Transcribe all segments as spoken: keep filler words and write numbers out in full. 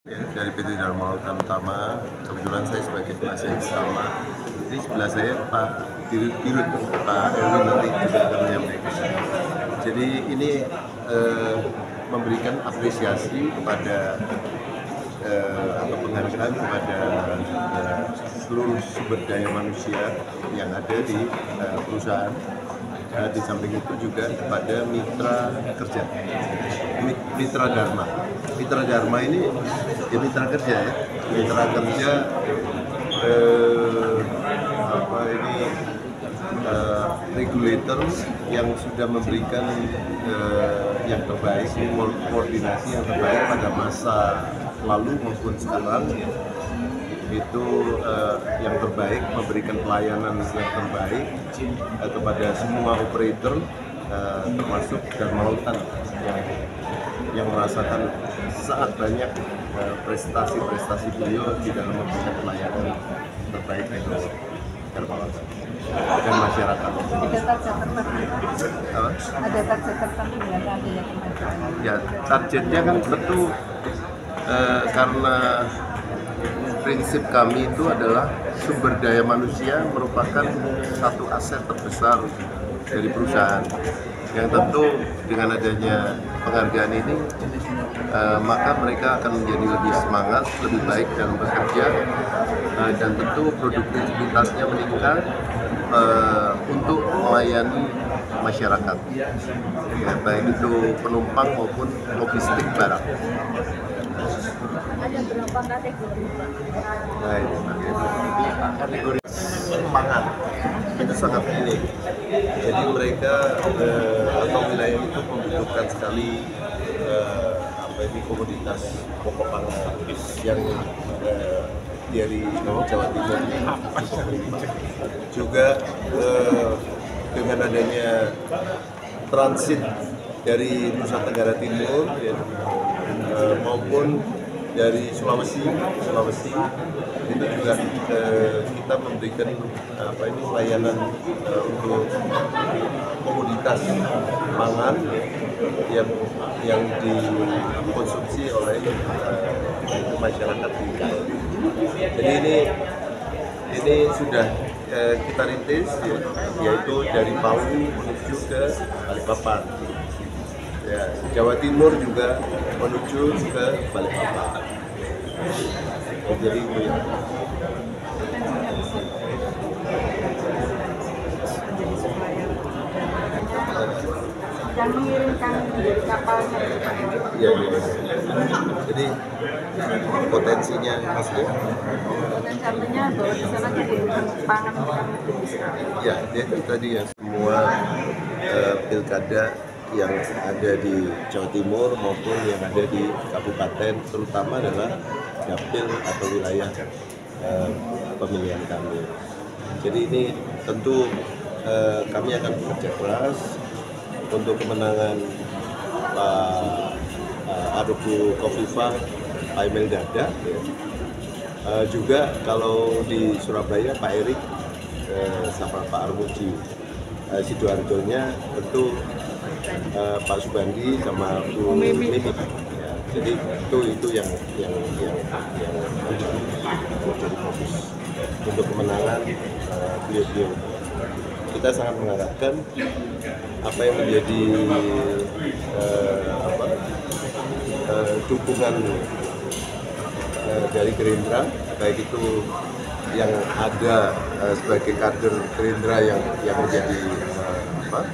Ya, dari P T Dharma Lautan Utama, kebetulan saya sebagai penasihat utama. Jadi sebelah saya Pak Dirut Dirut, Pak Erwin nanti juga akan menyampaikan. Jadi ini eh, memberikan apresiasi kepada eh, atau penghargaan kepada eh, seluruh sumber daya manusia yang ada di eh, perusahaan. Uh, di samping itu juga kepada mitra kerja, mitra Dharma. Mitra Dharma ini ya mitra kerja ya, mitra kerja eh, apa ini eh, regulator yang sudah memberikan eh, yang terbaik, koordinasi yang terbaik pada masa lalu maupun sekarang. Itu uh, yang terbaik, memberikan pelayanan yang terbaik uh, kepada semua operator, uh, termasuk Dharma Lautan yang, yang merasakan sangat banyak prestasi-prestasi uh, beliau di dalam memberikan pelayanan terbaik untuk Dharma Lautan dan masyarakat. Ada target tertentu? Ada target tertentu nggak ada yang ya, targetnya kan tentu uh, karena prinsip kami itu adalah sumber daya manusia merupakan satu aset terbesar dari perusahaan. Yang tentu dengan adanya penghargaan ini, eh, maka mereka akan menjadi lebih semangat, lebih baik dalam bekerja, eh, dan tentu produktivitasnya meningkat eh, untuk melayani masyarakat, ya, baik itu penumpang maupun logistik barang. Ada berapa kategori? Nah, itu kategori pangan itu sangat ini. Jadi mereka eh, atau wilayah itu membutuhkan sekali eh, apa ini komoditas pokok pangan yang eh, dari Jawa Timur ini juga eh, dengan adanya transit dari Nusa Tenggara Timur ya, eh, maupun dari Sulawesi, Sulawesi itu juga eh, kita memberikan apa ini layanan eh, untuk komoditas pangan yang yang dikonsumsi oleh eh, masyarakat di K L. Jadi ini ini sudah eh, kita rintis ya, yaitu dari Palu menuju ke Balikpapan. Ya, Jawa Timur juga menuju ke Balikpapan. Jadi ya. Dan mengirimkan kapalnya. Ya, ya. Jadi potensinya maksudnya? Potensi artinya bahwa di sana kebutuhan pangan akan lebih besar. Ya, itu tadi ya semua uh, pilkada yang ada di Jawa Timur maupun yang ada di kabupaten, terutama adalah dapil atau wilayah eh, pemilihan kami. Jadi ini tentu eh, kami akan bekerja keras untuk kemenangan Pak uh, Argo Kofifa, Pak Emil Dada. Ya. Uh, juga kalau di Surabaya Pak Erik eh, sama Pak Armuji. Uh, Sidoarjonya tentu Uh, Pak Subandi sama Bu Mimi, ya, jadi itu itu yang yang yang yang menjadi fokus untuk kemenangan uh, beliau-beliau. Kita sangat mengharapkan apa yang menjadi uh, apa, uh, dukungan uh, dari Gerindra, baik itu yang ada uh, sebagai kader Gerindra yang yang menjadi uh, apa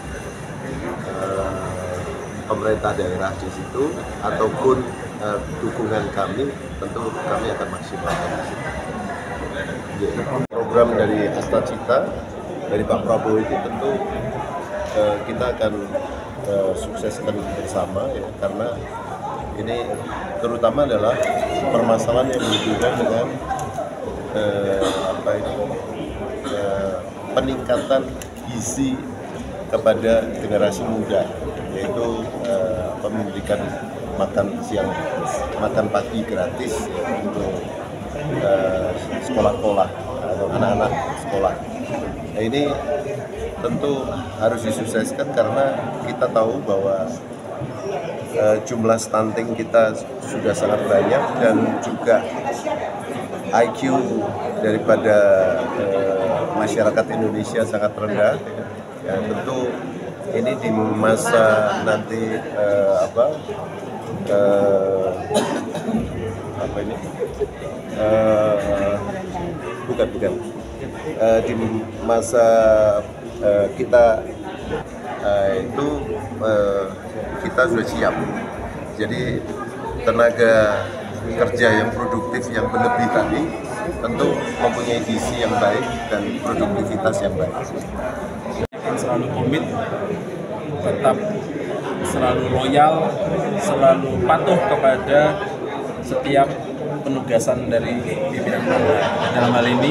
pemerintah daerah di situ ataupun uh, dukungan kami, tentu kami akan maksimalkan di situ. Ya, program dari Asta Cita dari Pak Prabowo itu tentu uh, kita akan uh, sukseskan bersama ya, karena ini terutama adalah permasalahan yang berhubungan dengan uh, apa ini uh, peningkatan gizi kepada generasi muda, yaitu uh, memberikan makan siang, makan pagi gratis ya, untuk uh, sekolah-sekolah atau anak-anak sekolah. Nah, ini tentu harus disukseskan karena kita tahu bahwa uh, jumlah stunting kita sudah sangat banyak dan juga I Q daripada uh, masyarakat Indonesia sangat rendah. Ya, tentu ini di masa nanti uh, apa uh, apa ini uh, bukan bukan uh, di masa uh, kita uh, itu uh, kita sudah siap. Jadi tenaga kerja yang produktif yang berlebih tadi tentu mempunyai visi yang baik dan produktivitas yang baik. Akan selalu komit, tetap selalu loyal, selalu patuh kepada setiap penugasan dari pimpinan partai. Dalam hal ini,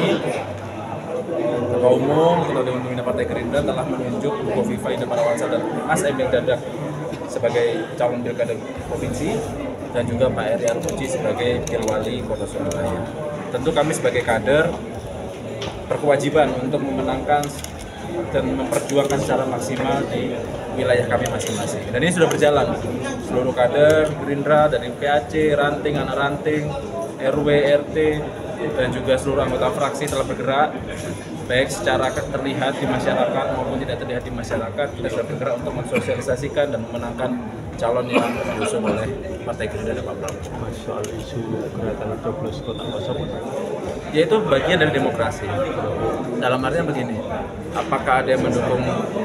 Ketua Umum, Ketua Dewan Pembina Partai Gerindra telah menunjuk Bu Khofifah Indar Parawansa dan Mas Emil Dardak sebagai calon pilkada provinsi dan juga Pak Eri Armuji sebagai Pilwali Kota Surabaya. Tentu kami sebagai kader berkewajiban untuk memenangkan dan memperjuangkan secara maksimal di wilayah kami masing-masing. Dan ini sudah berjalan. Seluruh kader Gerindra dari P A C, ranting, anak ranting, R W, R T, dan juga seluruh anggota fraksi telah bergerak baik secara terlihat di masyarakat maupun tidak terlihat di masyarakat. Kita sudah bergerak untuk mensosialisasikan dan memenangkan calon yang diusung oleh Partai Gerindra dan Pak Prabowo. Soal isu gerakan coblos kota kosong, Yaitu bagian dari demokrasi. Dalam artian begini, apakah ada yang mendukung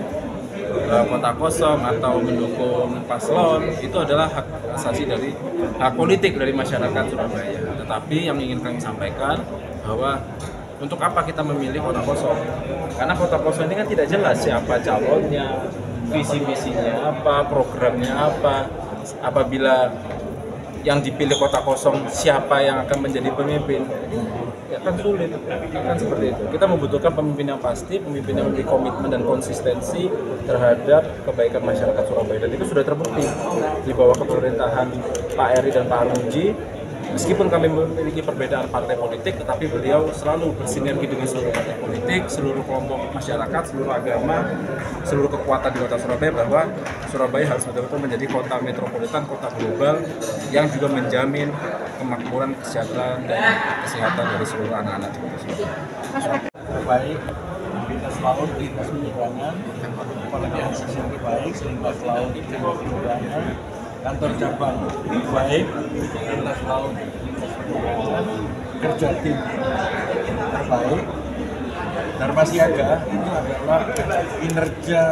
uh, kota kosong atau mendukung paslon, itu adalah hak asasi dari hak politik dari masyarakat Surabaya. Tetapi yang ingin kami sampaikan bahwa untuk apa kita memilih kota kosong? Karena kota kosong ini kan tidak jelas siapa calonnya, visi misinya apa, programnya apa. Apabila yang dipilih kota kosong siapa yang akan menjadi pemimpin, ya akan sulit, akan seperti itu. Kita membutuhkan pemimpin yang pasti, pemimpin yang memiliki komitmen dan konsistensi terhadap kebaikan masyarakat Surabaya. Dan itu sudah terbukti di bawah kepemerintahan Pak Eri dan Pak Armuji. Meskipun kami memiliki perbedaan partai politik, tetapi beliau selalu bersinergi dengan seluruh partai politik, seluruh kelompok masyarakat, seluruh agama, seluruh kekuatan di kota Surabaya, bahwa Surabaya harus betul-betul menjadi kota metropolitan, kota global yang juga menjamin kemakmuran, kesejahteraan, dan kesehatan dari seluruh anak-anak di kota Surabaya. terbaik, lintas laut, lintas penyeberangan, apalagi akses yang terbaik, lintas laut, lintas penyeberangan, kantor cabang baik, lintas laut, lintas penyeberangan, kerja tim terbaik. Dharma Siaga itu adalah kinerja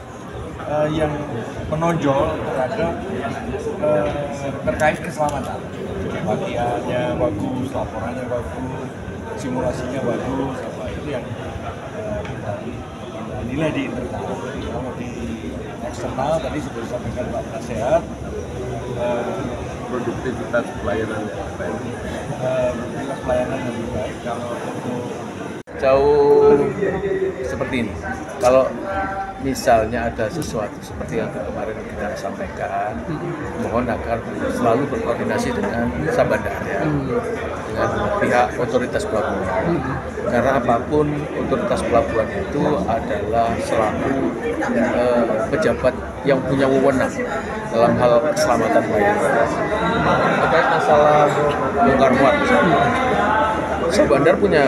uh, yang menonjol terhadap uh, terkait keselamatan. Latihannya bagus, laporannya bagus, simulasinya bagus, apa itu yang uh, kita, kita nilai di internal. Kalau di eksternal tadi sudah disampaikan Pak Penasehat, uh, Produktivitas pelayanan yang baik. uh, produktivitas pelayanan yang lebih baik. Kalau untuk jauh seperti ini. Kalau misalnya ada sesuatu seperti yang kemarin kita sampaikan, mohon agar selalu berkoordinasi dengan Sabandara, dengan pihak otoritas pelabuhan. Karena apapun otoritas pelabuhan itu adalah selaku eh, pejabat yang punya wewenang dalam hal keselamatan pelayanan. Terkait masalah bongkar muat, Sabandar punya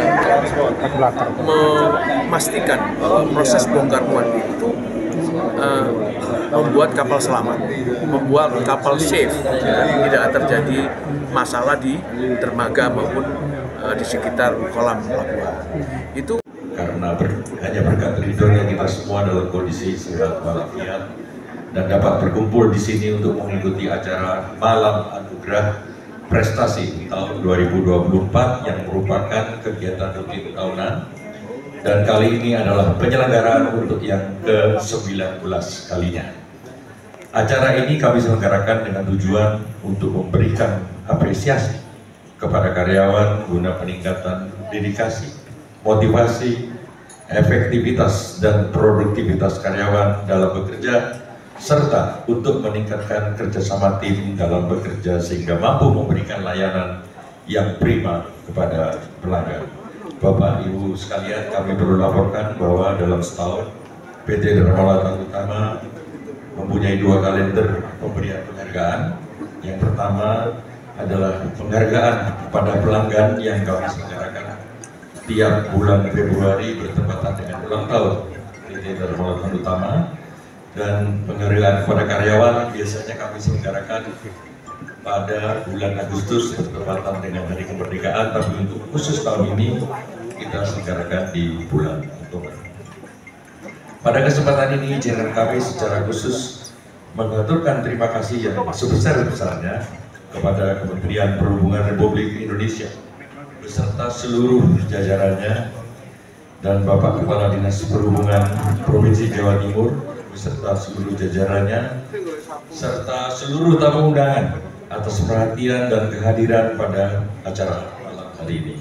memastikan bahwa proses bongkar muat itu uh, membuat kapal selamat, membuat kapal safe, ya, tidak terjadi masalah di dermaga maupun uh, di sekitar kolam pelabuhan. Itu karena ber, hanya berkat ridhonya kita semua dalam kondisi sehat walafiat dan dapat berkumpul di sini untuk mengikuti acara Malam Anugerah Prestasi tahun dua ribu dua puluh empat yang merupakan kegiatan rutin tahunan, dan kali ini adalah penyelenggaraan untuk yang ke sembilan belas kalinya. Acara ini kami selenggarakan dengan tujuan untuk memberikan apresiasi kepada karyawan guna peningkatan dedikasi, motivasi, efektivitas dan produktivitas karyawan dalam bekerja, serta untuk meningkatkan kerjasama tim dalam bekerja sehingga mampu memberikan layanan yang prima kepada pelanggan. Bapak Ibu sekalian, kami perlu laporkan bahwa dalam setahun P T Dharma Lautan Utama mempunyai dua kalender pemberian penghargaan. Yang pertama adalah penghargaan kepada pelanggan yang kami selenggarakan tiap bulan Februari bertepatan dengan ulang tahun P T Dharma Lautan Utama, dan penghargaan kepada karyawan biasanya kami selenggarakan pada bulan Agustus bertepatan dengan Hari Kemerdekaan, tapi untuk khusus tahun ini kita selenggarakan di bulan Oktober. Pada kesempatan ini izinkan kami secara khusus mengaturkan terima kasih yang sebesar-besarnya kepada Kementerian Perhubungan Republik Indonesia beserta seluruh jajarannya dan Bapak Kepala Dinas Perhubungan Provinsi Jawa Timur beserta seluruh jajarannya serta seluruh tamu undangan atas perhatian dan kehadiran pada acara malam hari ini.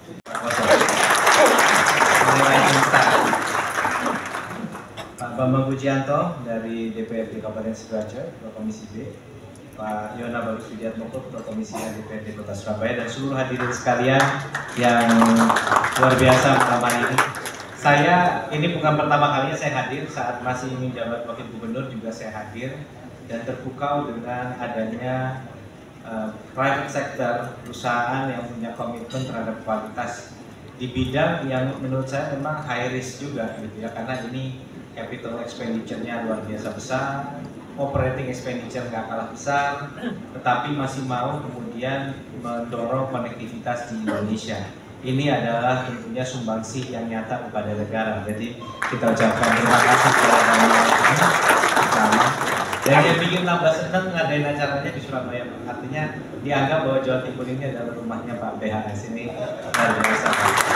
Pak Bambang Pujianto dari D P R D Kabupaten Sidoarjo, Ketua Komisi B, Pak Yona Bagus Widiatmoko, Ketua Komisi A D P R D Kota Surabaya, dan seluruh hadirin sekalian yang luar biasa malam ini. Saya ini bukan pertama kalinya saya hadir, saat masih menjabat Wakil Gubernur juga saya hadir, dan terpukau dengan adanya uh, private sector, perusahaan yang punya komitmen terhadap kualitas di bidang yang menurut saya memang high risk juga gitu ya, karena ini capital expenditure-nya luar biasa besar, operating expenditure nggak kalah besar, tetapi masih mau kemudian mendorong konektivitas di Indonesia. Ini adalah tentunya sumbangsih yang nyata kepada negara. Jadi kita ucapkan terima kasih kepada teman-teman. Dan yang bikin nambah senang ngadain acaranya di Surabaya, artinya dianggap bahwa Jawa Timur ini adalah rumahnya Pak B H S. Ini luar biasa.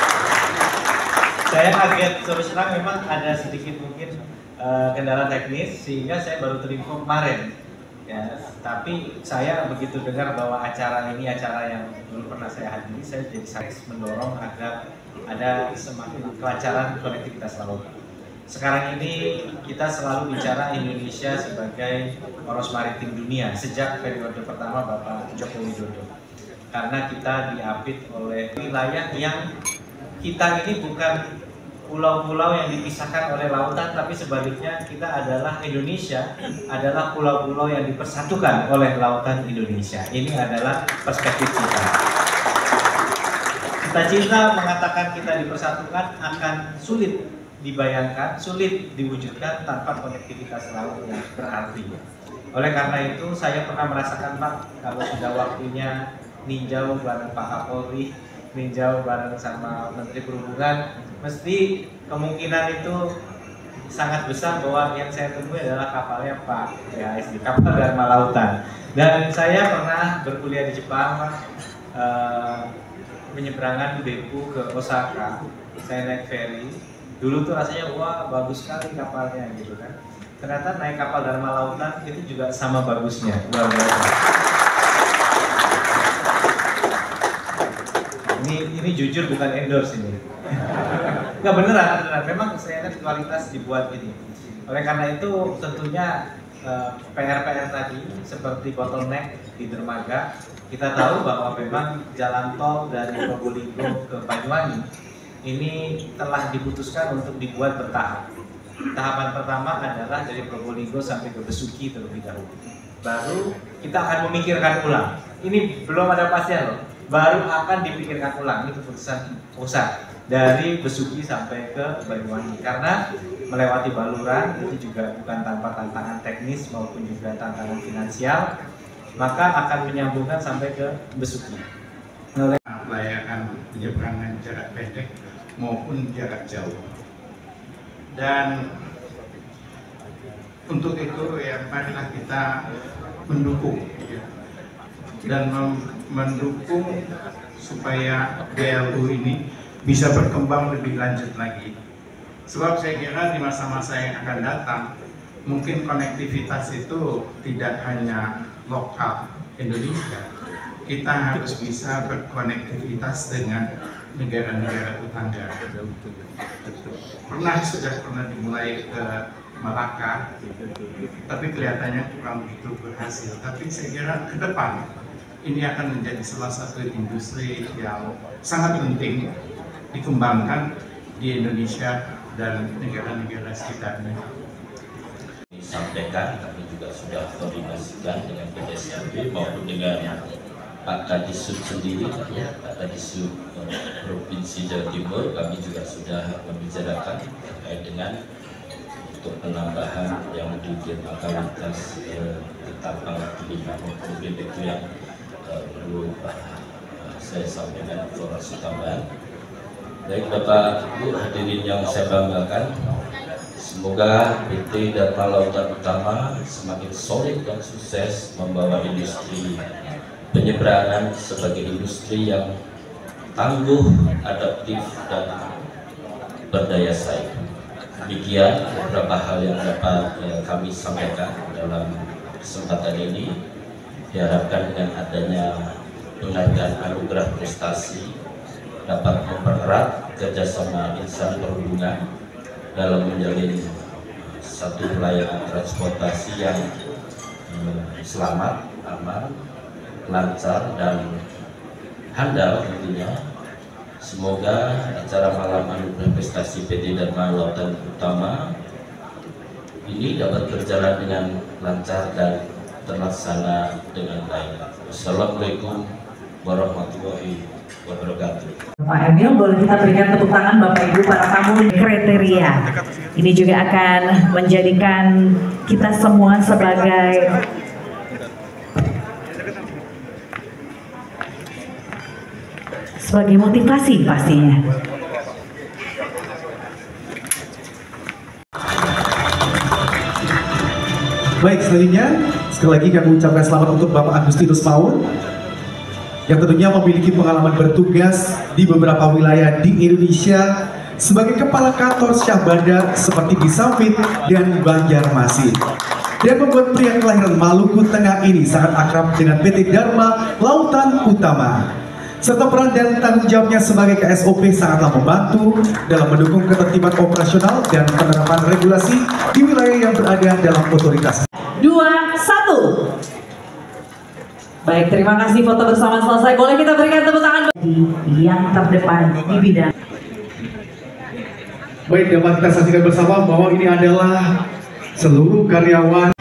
Saya kaget terus terang, memang ada sedikit mungkin uh, kendala teknis sehingga saya baru terinfo kemarin. Ya, tapi saya begitu dengar bahwa acara ini acara yang dulu pernah saya hadiri, saya jadi sangat mendorong agar ada semakin kelancaran konektivitas laut. Sekarang ini kita selalu bicara Indonesia sebagai poros maritim dunia sejak periode pertama Bapak Joko Widodo, karena kita diapit oleh wilayah yang kita ini bukan pulau-pulau yang dipisahkan oleh lautan, tapi sebaliknya kita adalah Indonesia adalah pulau-pulau yang dipersatukan oleh lautan Indonesia. Ini adalah perspektif kita. Cita-cita mengatakan kita dipersatukan akan sulit dibayangkan, sulit diwujudkan tanpa konektivitas laut yang berarti. Oleh karena itu saya pernah merasakan, Pak, kalau sudah waktunya ninjau bareng Pak Kapolri, ninjau bareng sama Menteri Perhubungan, mesti kemungkinan itu sangat besar bahwa yang saya temui adalah kapalnya Pak B H S, kapal Dharma Lautan. Dan saya pernah berkuliah di Jepang, Pak, uh, penyeberangan Beppu ke Osaka, saya naik ferry. Dulu tuh rasanya wah bagus sekali kapalnya gitu kan. Ternyata naik kapal Dharma Lautan itu juga sama bagusnya, luar biasa. Ini ini jujur bukan endorse ini. Nggak beneran, beneran. Memang saya lihat kualitas dibuat ini. Oleh karena itu tentunya uh, P R P R tadi seperti bottleneck di dermaga, kita tahu bahwa memang jalan tol dari Probolinggo ke Banyuwangi ini telah diputuskan untuk dibuat bertahap. Tahapan pertama adalah dari Probolinggo sampai ke Besuki terlebih dahulu. Baru kita akan memikirkan ulang. Ini belum ada pastian loh. Baru akan dipikirkan ulang, ini keputusan pusat dari Besuki sampai ke Banyuwangi, karena melewati Baluran itu juga bukan tanpa tantangan teknis maupun juga tantangan finansial, maka akan menyambungkan sampai ke Besuki. Layakan penyeberangan jarak pendek maupun jarak jauh, dan untuk itu ya marilah kita mendukung ya, dan mendukung supaya D L U ini bisa berkembang lebih lanjut lagi. Sebab saya kira di masa-masa yang akan datang mungkin konektivitas itu tidak hanya lokal Indonesia, kita harus bisa berkonektivitas dengan negara-negara tetangga. Pernah sudah pernah dimulai ke Malaka, tapi kelihatannya kurang begitu berhasil. Tapi saya kira ke depan ini akan menjadi salah satu industri yang sangat penting dikembangkan di Indonesia dan negara-negara sekitarnya. sampaikan, kami juga sudah koordinasikan dengan P D S R B maupun dengan Pak Kadisub sendiri, ya, Pak Kadisub eh, Provinsi Jawa Timur. Kami juga sudah membicarakan terkait dengan untuk penambahan yang di dermakalitas eh, ketapang lima. Mungkin itu yang eh, perlu eh, saya sampaikan informasi tambahan. Baik Bapak Ibu hadirin yang saya banggakan, semoga P T Dharma Lautan Utama semakin solid dan sukses membawa industri penyeberangan sebagai industri yang tangguh, adaptif, dan berdaya saing. Demikian beberapa hal yang dapat eh, kami sampaikan dalam kesempatan ini. Diharapkan dengan adanya penghargaan anugerah prestasi dapat mempererat kerjasama insan perhubungan dalam menjalin satu pelayanan transportasi yang eh, selamat, aman, lancar, dan handal tentunya. Semoga acara malam anugerah prestasi P T Dharma Lautan Utama ini dapat berjalan dengan lancar dan terlaksana dengan baik. Assalamualaikum warahmatullahi wabarakatuh. Pak Emil, boleh kita berikan tepuk tangan Bapak Ibu para tamu. Kriteria ini juga akan menjadikan kita semua sebagai sebagai motivasi pastinya. Baik, selanjutnya sekali lagi kami ucapkan selamat untuk Bapak Agustinus Paul yang tentunya memiliki pengalaman bertugas di beberapa wilayah di Indonesia sebagai Kepala Kantor Syah Bandar seperti di Sampit dan Banjarmasin. Dan membuat pria kelahiran Maluku Tengah ini sangat akrab dengan P T Dharma Lautan Utama. Serta peran dan tanggung jawabnya sebagai K S O P sangatlah membantu dalam mendukung ketertiban operasional dan penerapan regulasi di wilayah yang berada dalam otoritas. Dua, satu. Baik, terima kasih, foto bersama selesai. Boleh kita berikan tepuk tangan yang terdepan di bidang. Baik, dapat kita saksikan bersama bahwa ini adalah seluruh karyawan